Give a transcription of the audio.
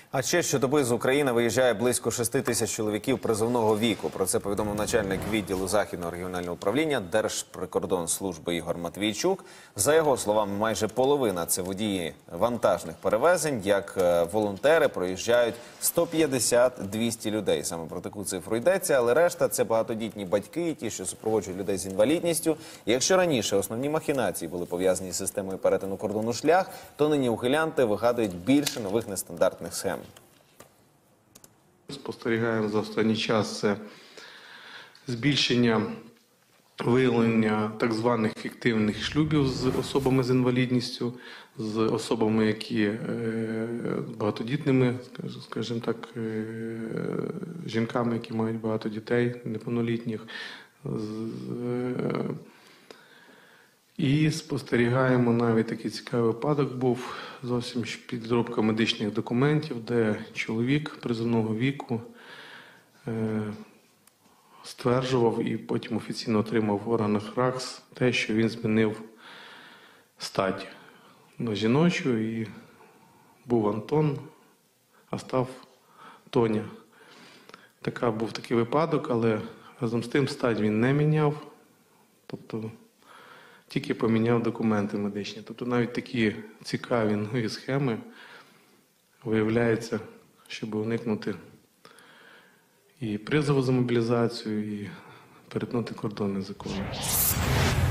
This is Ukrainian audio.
А ще щодоби з України виїжджає близько 6 тисяч чоловіків призовного віку. Про це повідомив начальник відділу Західного регіонального управління Держприкордонслужби Ігор Матвійчук. За його словами, майже половина – це водії вантажних перевезень. Як волонтери проїжджають 150-200 людей. Саме про таку цифру йдеться, але решта – це багатодітні батьки, ті, що супроводжують людей з інвалідністю. І якщо раніше основні махінації були пов'язані з системою перетину кордону шлях, то нині ухилянти вигадують більше нових нестандартних схем. Спостерігаємо за останній час це збільшення виявлення так званих фіктивних шлюбів з особами з інвалідністю, з особами, які багатодітними, скажімо так, жінками, які мають багато дітей, неповнолітніх. І спостерігаємо, навіть такий цікавий випадок був, зовсім підробка медичних документів, де чоловік призовного віку стверджував і потім офіційно отримав в органах РАКС те, що він змінив стать на жіночу і був Антон, а став Тоня. Був такий випадок, але разом з тим стать він не міняв, тобто тільки поміняв документи медичні. Тобто навіть такі цікаві нові схеми виявляються, щоб уникнути і призову за мобілізацію, і перетнути кордон незаконно.